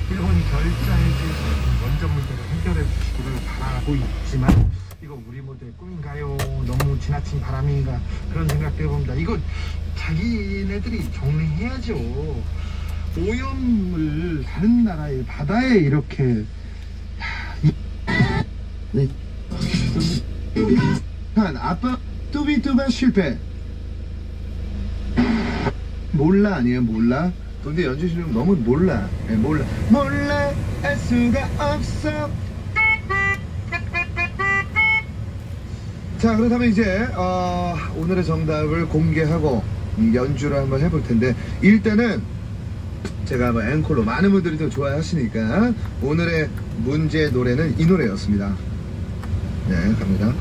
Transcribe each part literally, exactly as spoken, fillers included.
일본 결자에게 원전 문제를 해결해 주시기를 바라고 있지만 이거 우리 모두의 꿈인가요? 너무 지나친 바람인가? 그런 생각도 해봅니다. 이거 자기네들이 정리해야죠. 오염을 다른 나라의 바다에 이렇게 네. 한 아빠 뚜비뚜바 실패. 몰라 아니에요. 몰라. 근데 연주 실력 너무 몰라. 네, 몰라 몰라 알 수가 없어. 자, 그렇다면 이제 어, 오늘의 정답을 공개하고 연주를 한번 해볼 텐데, 일단은 제가 뭐 앵콜로 많은 분들이 또 좋아하시니까 오늘의 문제 노래는 이 노래였습니다. 네, 갑니다.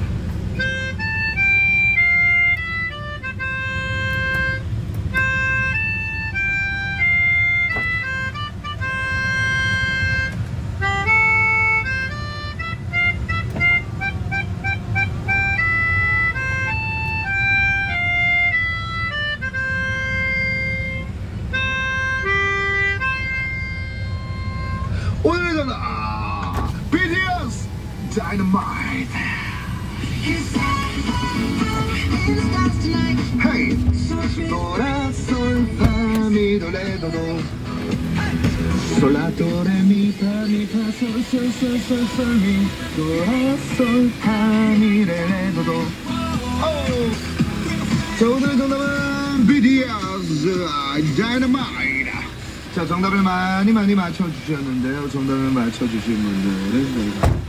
오늘의 정답 비티에스 Dynamite. Hey, Dora sol fa mi do le do do, sol la do re mi fa mi fa sol sol sol sol sol mi, Dora sol fa mi re re do do. 자, 오늘의 정답은 비티에스 Dynamite. 자, 정답을 많이 많이 맞춰주셨는데요. 정답을 맞춰주신 분들은 저희가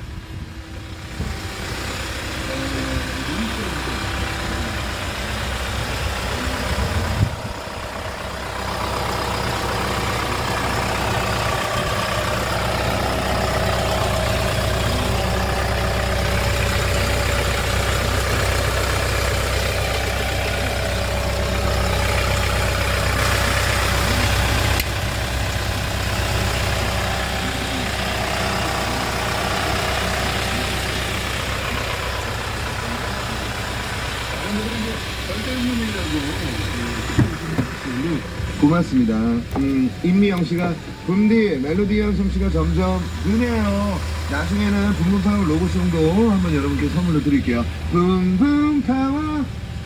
고맙습니다. 음, 임미영 씨가 붐디 멜로디 연성 씨가 점점 느네요. 나중에는 붐붐파워 로고송도 한번 여러분께 선물로 드릴게요. 붐붐파워.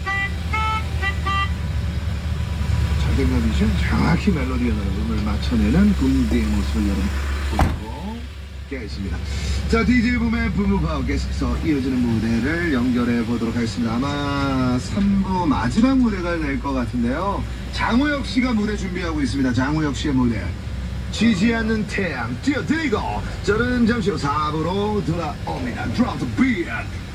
자생감이죠. 정확히 멜로디 연음을 맞춰내는 붐디의 모습을 여러분 보시고 계십니다. 자, 디제이 붐의 붐붐파워 계속해서 이어지는 무대를 연결해 보도록 하겠습니다. 아마 삼 부 마지막 무대가 될 것 같은데요. 장우혁 씨가 무대 준비하고 있습니다. 장우혁 씨의 무대 지지 않는 태양 띄워드리고 저는 잠시 후 사 부로 돌아옵니다. Drop the beat.